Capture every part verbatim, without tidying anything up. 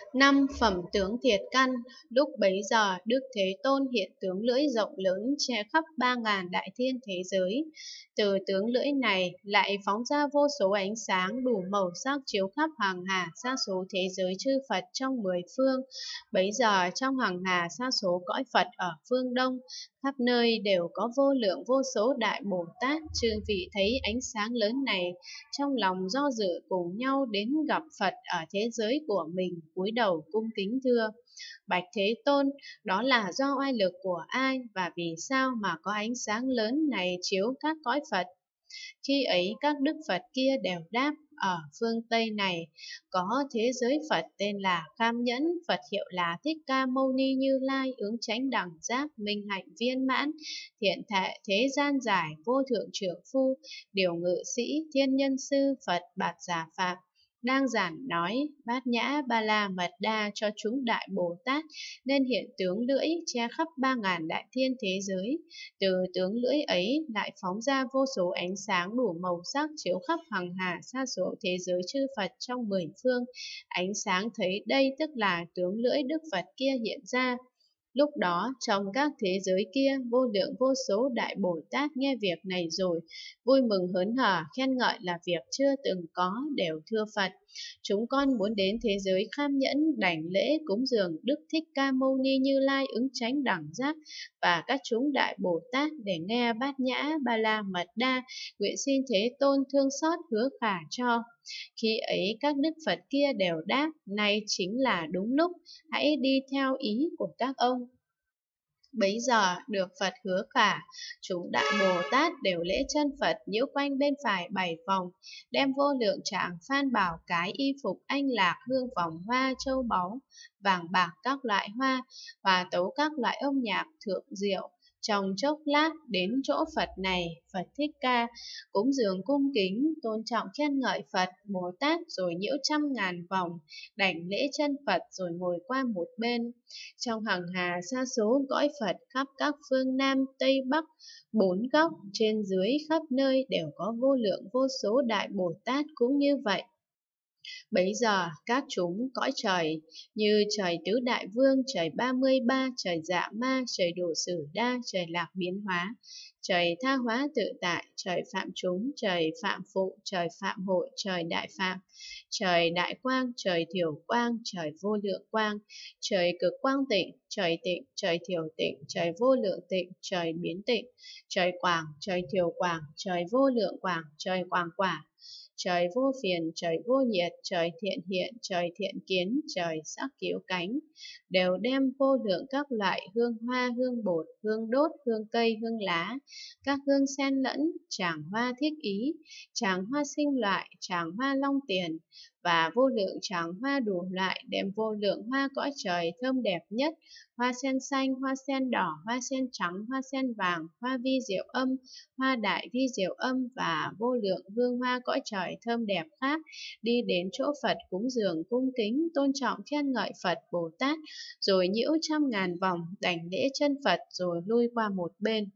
Năm phẩm tướng thiệt căn. Lúc bấy giờ Đức Thế Tôn hiện tướng lưỡi rộng lớn che khắp ba ngàn đại thiên thế giới. Từ tướng lưỡi này lại phóng ra vô số ánh sáng đủ màu sắc chiếu khắp hàng hà sa số thế giới chư Phật trong mười phương. Bấy giờ trong hàng hà sa số cõi Phật ở phương Đông, khắp nơi đều có vô lượng vô số đại Bồ Tát. Chư vị thấy ánh sáng lớn này, trong lòng do dự cùng nhau đến gặp Phật ở thế giới của mình, cúi đầu cung kính thưa: Bạch Thế Tôn, đó là do oai lực của ai và vì sao mà có ánh sáng lớn này chiếu các cõi Phật? Khi ấy các đức Phật kia đều đáp: ở phương Tây này có thế giới Phật tên là Kham Nhẫn, Phật hiệu là Thích Ca Mâu Ni Như Lai, ứng chánh đẳng giác, minh hạnh viên mãn, thiện thệ thế gian giải, vô thượng trưởng phu, điều ngự sĩ, thiên nhân sư, Phật Bạt Giả Phạm, đang giảng nói Bát Nhã Ba La Mật Đa cho chúng đại Bồ Tát, nên hiện tướng lưỡi che khắp ba ngàn đại thiên thế giới. Từ tướng lưỡi ấy lại phóng ra vô số ánh sáng đủ màu sắc chiếu khắp hằng hà sa số thế giới chư Phật trong mười phương. Ánh sáng thấy đây tức là tướng lưỡi Đức Phật kia hiện ra. Lúc đó trong các thế giới kia, vô lượng vô số đại Bồ Tát nghe việc này rồi vui mừng hớn hở, khen ngợi là việc chưa từng có, đều thưa Phật: chúng con muốn đến thế giới Kham Nhẫn đảnh lễ cúng dường Đức Thích Ca Mâu Ni Như Lai, ứng chánh đẳng giác và các chúng đại Bồ Tát để nghe Bát Nhã Ba La Mật Đa, nguyện xin Thế Tôn thương xót hứa khả cho. Khi ấy các đức Phật kia đều đáp: nay chính là đúng lúc, hãy đi theo ý của các ông. Bấy giờ được Phật hứa khả, chúng đại Bồ Tát đều lễ chân Phật, nhiễu quanh bên phải bảy vòng, đem vô lượng trạng phan bảo cái, y phục anh lạc, hương vòng hoa, châu báu, vàng bạc các loại hoa, hòa tấu các loại âm nhạc thượng diệu. Trong chốc lát đến chỗ Phật này, Phật Thích Ca cúng dường cung kính, tôn trọng khen ngợi Phật, Bồ Tát, rồi nhiễu trăm ngàn vòng, đảnh lễ chân Phật rồi ngồi qua một bên. Trong hằng hà sa số cõi Phật khắp các phương Nam, Tây, Bắc, bốn góc, trên dưới khắp nơi đều có vô lượng vô số đại Bồ Tát cũng như vậy. Bấy giờ các chúng cõi trời như trời tứ đại vương, trời ba mươi ba, trời dạ ma, trời đủ sử đa, trời lạc biến hóa, trời tha hóa tự tại, trời phạm chúng, trời phạm phụ, trời phạm hội, trời đại phạm, trời đại quang, trời thiểu quang, trời vô lượng quang, trời cực quang tịnh, trời tịnh, trời thiểu tịnh, trời vô lượng tịnh, trời biến tịnh, trời quảng, trời thiểu quảng, trời vô lượng quảng, trời quảng quả, trời vô phiền, trời vô nhiệt, trời thiện hiện, trời thiện kiến, trời sắc cứu cánh, đều đem vô lượng các loại hương hoa, hương bột, hương đốt, hương cây, hương lá, các hương xen lẫn, tràng hoa thích ý, tràng hoa sinh loại, tràng hoa long tiền, và vô lượng tràng hoa đủ loại, đem vô lượng hoa cõi trời thơm đẹp nhất, hoa sen xanh, hoa sen đỏ, hoa sen trắng, hoa sen vàng, hoa vi diệu âm, hoa đại vi diệu âm và vô lượng hương hoa cõi trời thơm đẹp khác, đi đến chỗ Phật cúng dường cung kính, tôn trọng khen ngợi Phật Bồ Tát, rồi nhiễu trăm ngàn vòng, đảnh lễ chân Phật rồi lui qua một bên.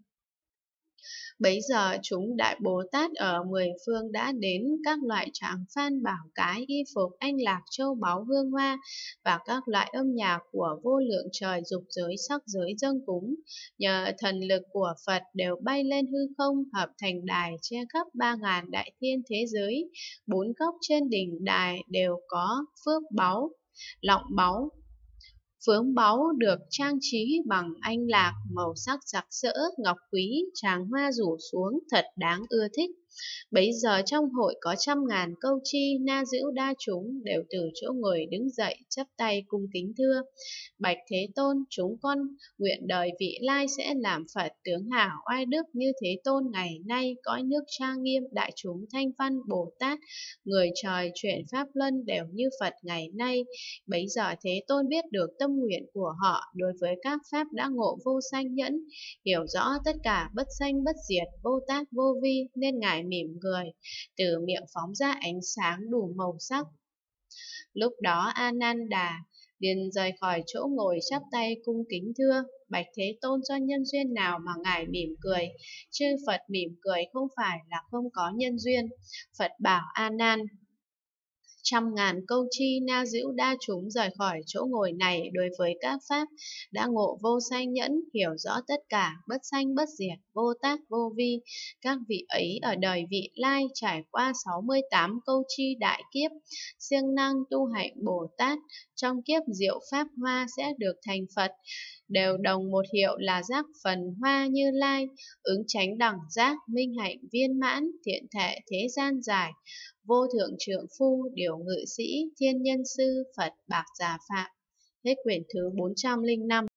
Bấy giờ chúng đại Bồ Tát ở mười phương đã đến các loại tràng phan bảo cái, y phục anh lạc, châu báu, hương hoa và các loại âm nhạc của vô lượng trời dục giới sắc giới dâng cúng. Nhờ thần lực của Phật đều bay lên hư không, hợp thành đài che khắp ba ngàn đại thiên thế giới. Bốn góc trên đỉnh đài đều có phước báu, lọng báu, phướng báu được trang trí bằng anh lạc, màu sắc sặc sỡ, ngọc quý, tràng hoa rủ xuống thật đáng ưa thích. Bấy giờ trong hội có trăm ngàn câu chi, na dĩu đa chúng đều từ chỗ ngồi đứng dậy, chắp tay cung kính thưa: Bạch Thế Tôn, chúng con nguyện đời vị lai sẽ làm Phật tướng hảo oai đức như Thế Tôn ngày nay, cõi nước trang nghiêm, đại chúng thanh văn Bồ Tát, người trời chuyển pháp luân đều như Phật ngày nay. Bấy giờ Thế Tôn biết được tâm nguyện của họ đối với các pháp đã ngộ vô sanh nhẫn, hiểu rõ tất cả bất sanh bất diệt, vô tác vô vi, nên Ngài mỉm cười, từ miệng phóng ra ánh sáng đủ màu sắc. Lúc đó A Nan Đà liền rời khỏi chỗ ngồi, chắp tay cung kính thưa: Bạch Thế Tôn, do nhân duyên nào mà Ngài mỉm cười? Chư Phật mỉm cười không phải là không có nhân duyên. Phật bảo A Nan: Trăm ngàn câu chi na giễu đa chúng rời khỏi chỗ ngồi này đối với các pháp đã ngộ vô sanh nhẫn, hiểu rõ tất cả, bất sanh bất diệt, vô tác vô vi. Các vị ấy ở đời vị lai trải qua sáu mươi tám câu chi đại kiếp, siêng năng tu hạnh Bồ Tát, trong kiếp diệu pháp hoa sẽ được thành Phật, đều đồng một hiệu là giác phần hoa Như Lai, ứng chánh đẳng giác, minh hạnh viên mãn, thiện thể thế gian giải, vô thượng trượng phu, điều ngự sĩ, thiên nhân sư, Phật bạc già phạm. Hết quyển thứ bốn trăm linh năm.